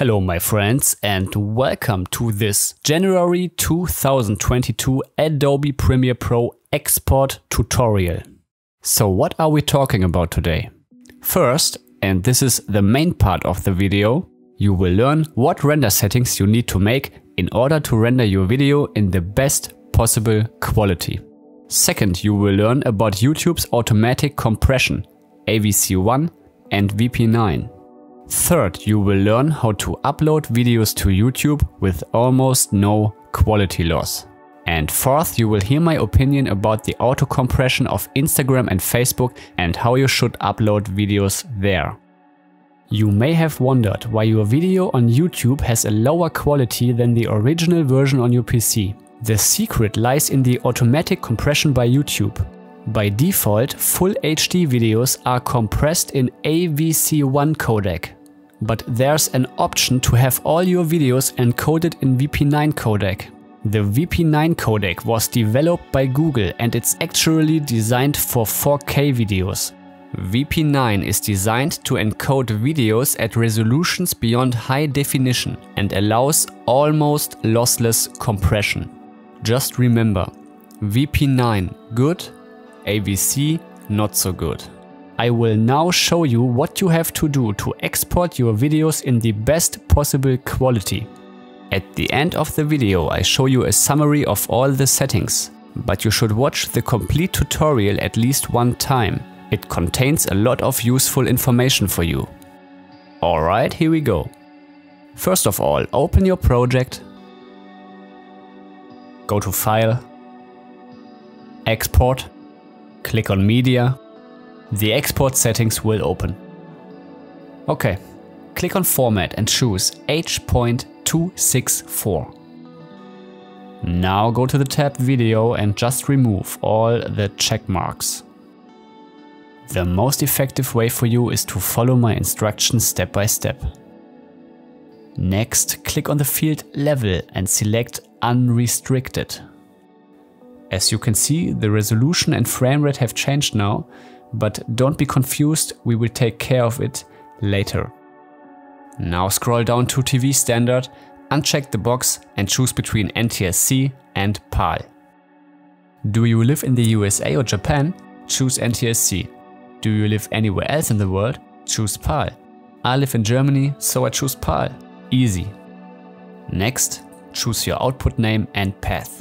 Hello my friends and welcome to this January 2022 Adobe Premiere Pro export tutorial. So what are we talking about today? First, and this is the main part of the video, you will learn what render settings you need to make in order to render your video in the best possible quality. Second, you will learn about YouTube's automatic compression, AVC1 and VP9. Third, you will learn how to upload videos to YouTube with almost no quality loss. And fourth, you will hear my opinion about the auto compression of Instagram and Facebook and how you should upload videos there. You may have wondered why your video on YouTube has a lower quality than the original version on your PC. The secret lies in the automatic compression by YouTube. By default, full HD videos are compressed in AVC1 codec. But there's an option to have all your videos encoded in VP9 codec. The VP9 codec was developed by Google and it's actually designed for 4K videos. VP9 is designed to encode videos at resolutions beyond high definition and allows almost lossless compression. Just remember, VP9 good, AVC not so good. I will now show you what you have to do to export your videos in the best possible quality. At the end of the video I show you a summary of all the settings, but you should watch the complete tutorial at least one time. It contains a lot of useful information for you. Alright, here we go. First of all, open your project, go to File, Export, click on Media. The export settings will open. Okay, click on Format and choose H.264. Now go to the tab Video and just remove all the check marks. The most effective way for you is to follow my instructions step by step. Next, click on the field Level and select Unrestricted. As you can see, the resolution and frame rate have changed now, but don't be confused, we will take care of it later. Now scroll down to TV Standard, uncheck the box and choose between NTSC and PAL. Do you live in the USA or Japan? Choose NTSC. Do you live anywhere else in the world? Choose PAL. I live in Germany, so I choose PAL. Easy. Next, choose your output name and path.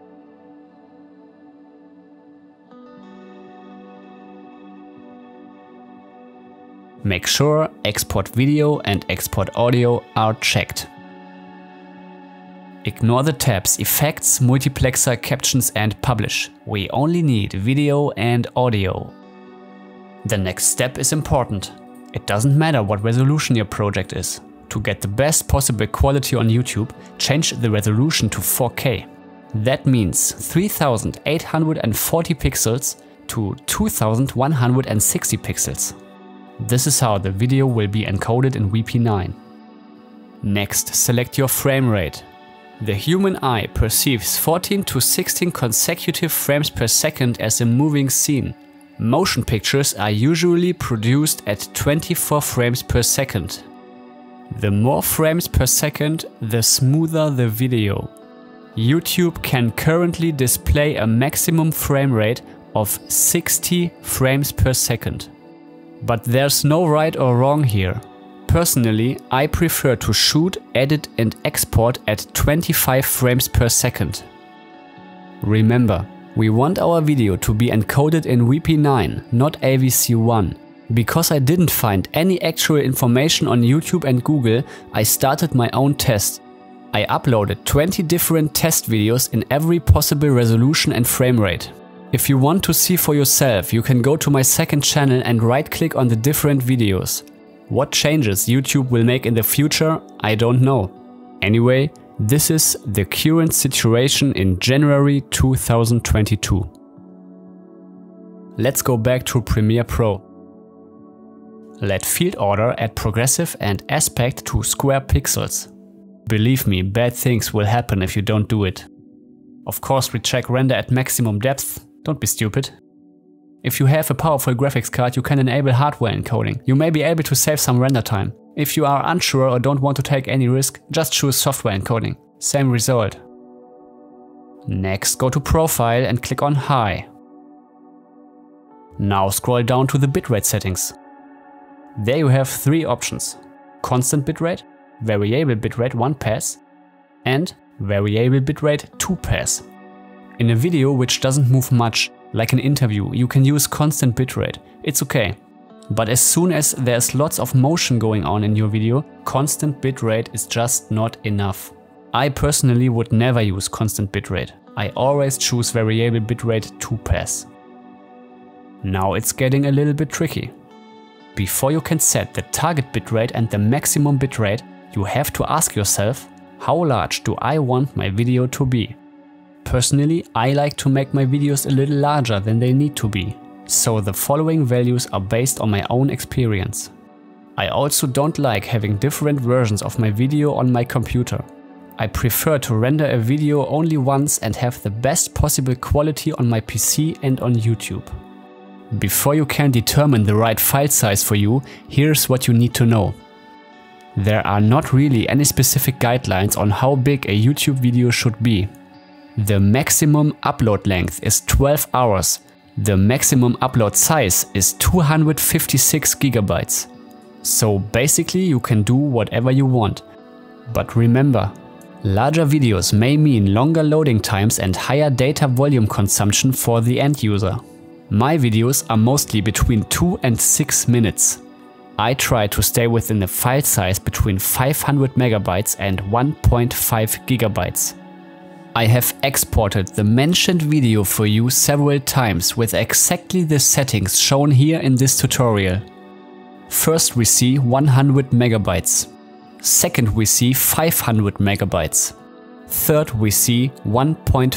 Make sure Export Video and Export Audio are checked. Ignore the tabs Effects, Multiplexer, Captions and Publish. We only need video and audio. The next step is important. It doesn't matter what resolution your project is. To get the best possible quality on YouTube, change the resolution to 4K. That means 3840 pixels to 2160 pixels. This is how the video will be encoded in VP9. Next, select your frame rate. The human eye perceives 14 to 16 consecutive frames per second as a moving scene. Motion pictures are usually produced at 24 frames per second. The more frames per second, the smoother the video. YouTube can currently display a maximum frame rate of 60 frames per second. But there's no right or wrong here. Personally, I prefer to shoot, edit and export at 25 frames per second. Remember, we want our video to be encoded in VP9, not AVC1. Because I didn't find any actual information on YouTube and Google, I started my own test. I uploaded 20 different test videos in every possible resolution and frame rate. If you want to see for yourself, you can go to my second channel and right-click on the different videos. What changes YouTube will make in the future, I don't know. Anyway, this is the current situation in January 2022. Let's go back to Premiere Pro. Let field order add progressive and aspect to square pixels. Believe me, bad things will happen if you don't do it. Of course, we check render at maximum depth. Don't be stupid. If you have a powerful graphics card, you can enable hardware encoding. You may be able to save some render time. If you are unsure or don't want to take any risk, just choose software encoding. Same result. Next, go to Profile and click on High. Now scroll down to the bitrate settings. There you have 3 options: constant bitrate, variable bitrate 1 pass, and variable bitrate 2 pass. In a video which doesn't move much, like an interview, you can use constant bitrate. It's okay. But as soon as there's lots of motion going on in your video, constant bitrate is just not enough. I personally would never use constant bitrate. I always choose variable bitrate 2 pass. Now it's getting a little bit tricky. Before you can set the target bitrate and the maximum bitrate, you have to ask yourself, how large do I want my video to be? Personally, I like to make my videos a little larger than they need to be, so the following values are based on my own experience. I also don't like having different versions of my video on my computer. I prefer to render a video only once and have the best possible quality on my PC and on YouTube. Before you can determine the right file size for you, here's what you need to know. There are not really any specific guidelines on how big a YouTube video should be. The maximum upload length is 12 hours. The maximum upload size is 256 GB. So basically you can do whatever you want. But remember, larger videos may mean longer loading times and higher data volume consumption for the end user. My videos are mostly between 2 and 6 minutes. I try to stay within a file size between 500 MB and 1.5 GB. I have exported the mentioned video for you several times with exactly the settings shown here in this tutorial. First we see 100 MB. Second we see 500 MB. Third we see 1.5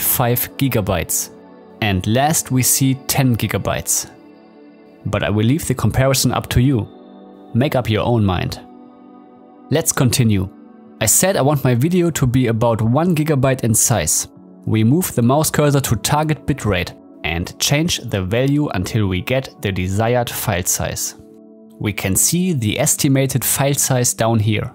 GB. And last we see 10 GB. But I will leave the comparison up to you. Make up your own mind. Let's continue. I said I want my video to be about 1 GB in size. We move the mouse cursor to target bitrate and change the value until we get the desired file size. We can see the estimated file size down here.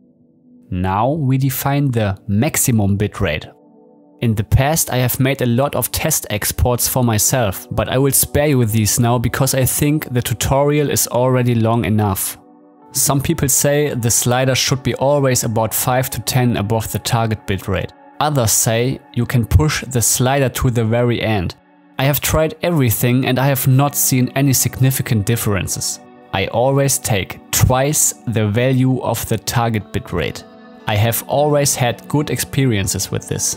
Now we define the maximum bitrate. In the past I have made a lot of test exports for myself, but I will spare you these now because I think the tutorial is already long enough. Some people say the slider should be always about 5 to 10 above the target bitrate. Others say you can push the slider to the very end. I have tried everything and I have not seen any significant differences. I always take twice the value of the target bitrate. I have always had good experiences with this.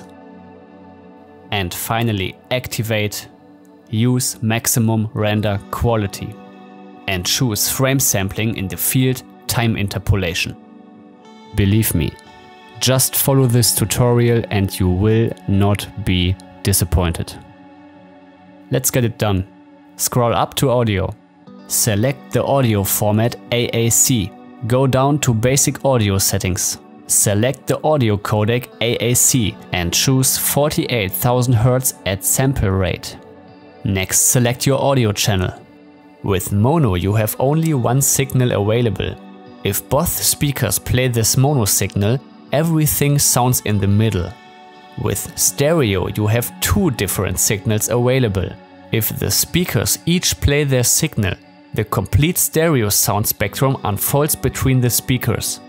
And finally, activate Use Maximum Render Quality and choose frame sampling in the field Time Interpolation. Believe me, just follow this tutorial and you will not be disappointed. Let's get it done. Scroll up to Audio. Select the audio format AAC. Go down to Basic Audio Settings. Select the audio codec AAC and choose 48,000 Hz at sample rate. Next, select your audio channel. With mono you have only one signal available. If both speakers play this mono signal, everything sounds in the middle. With stereo you have 2 different signals available. If the speakers each play their signal, the complete stereo sound spectrum unfolds between the speakers.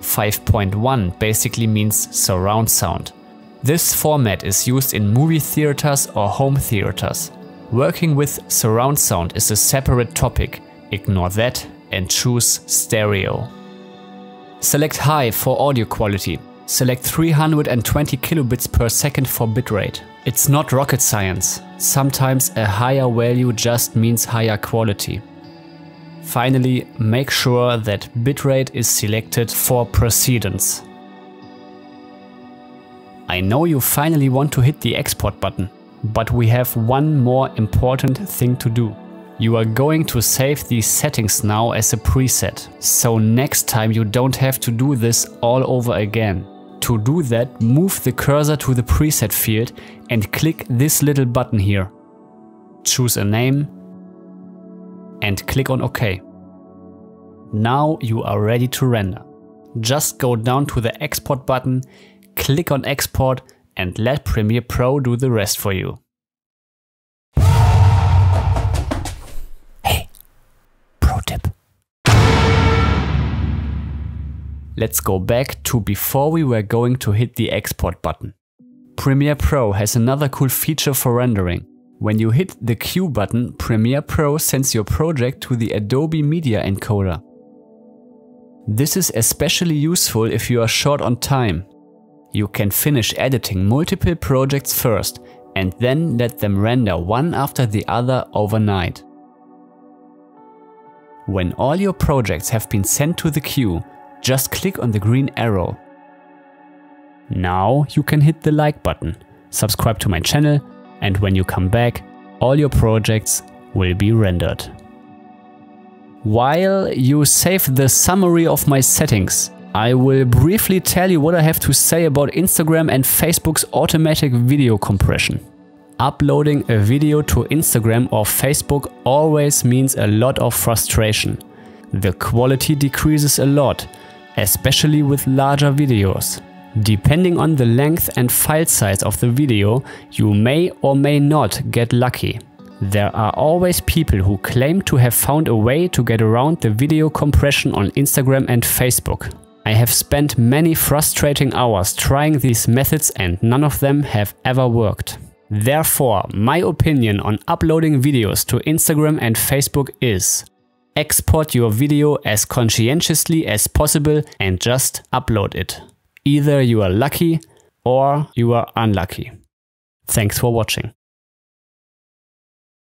5.1 basically means surround sound. This format is used in movie theaters or home theaters. Working with surround sound is a separate topic. Ignore that and choose stereo. Select high for audio quality. Select 320 kilobits per second for bitrate. It's not rocket science. Sometimes a higher value just means higher quality. Finally, make sure that bitrate is selected for precedence. I know you finally want to hit the export button, but we have one more important thing to do. You are going to save these settings now as a preset, so next time you don't have to do this all over again. To do that, move the cursor to the preset field and click this little button here. Choose a name and click on OK. Now you are ready to render. Just go down to the export button, click on export and let Premiere Pro do the rest for you. Hey, pro tip. Let's go back to before we were going to hit the export button. Premiere Pro has another cool feature for rendering. When you hit the Q button, Premiere Pro sends your project to the Adobe Media Encoder. This is especially useful if you are short on time. You can finish editing multiple projects first and then let them render one after the other overnight. When all your projects have been sent to the queue, just click on the green arrow. Now you can hit the like button, subscribe to my channel, and when you come back, all your projects will be rendered. While you save the summary of my settings, I will briefly tell you what I have to say about Instagram and Facebook's automatic video compression. Uploading a video to Instagram or Facebook always means a lot of frustration. The quality decreases a lot, especially with larger videos. Depending on the length and file size of the video, you may or may not get lucky. There are always people who claim to have found a way to get around the video compression on Instagram and Facebook. I have spent many frustrating hours trying these methods and none of them have ever worked. Therefore, my opinion on uploading videos to Instagram and Facebook is: export your video as conscientiously as possible and just upload it. Either you are lucky or you are unlucky. Thanks for watching.